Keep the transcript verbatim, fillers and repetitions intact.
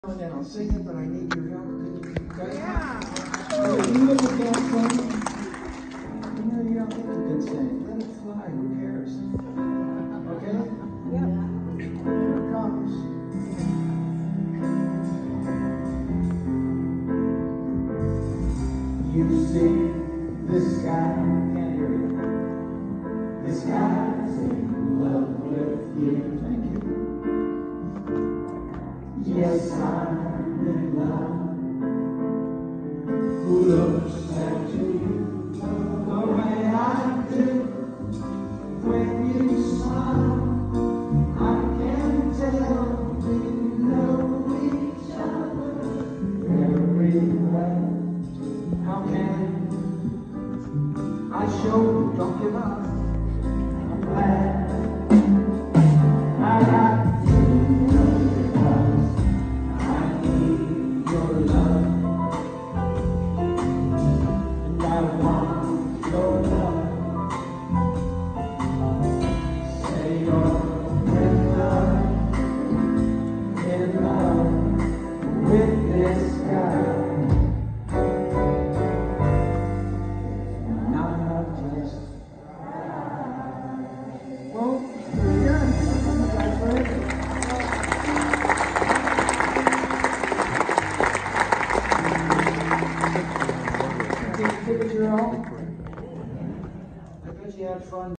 And then I'll sing it, but I need your help. Can you guys? Yeah. Oh, even if you can't sing, you know, you don't think you can sing. Let it fly. Who cares? Okay? Yeah. Here it comes. You see, this guy can't hear you. This guy's in love with you. Thank you. Yes, I'm in love. Who looks at you the way I do? When you smile, I can tell we know each other very well. How can I show you? Don't give up. I'm glad I got you because I need your love, and I want your love. Say you're in love, in love with this guy. Well, yeah, you guys ready? Take a picture, all. I bet you had fun.